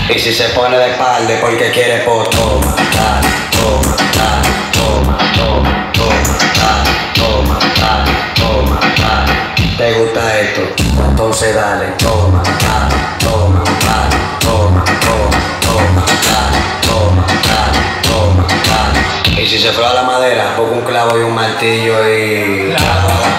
Y si se pone de espalda porque quiere, pues toma, dale, toma, dale, toma, toma, toma, dale, toma, dale, toma, dale. ¿Te gusta esto? Entonces dale, toma, dale, toma, dale, toma, toma, toma, dale, toma, dale, toma, dale. Y si se froa la madera, pongo un clavo y un martillo y...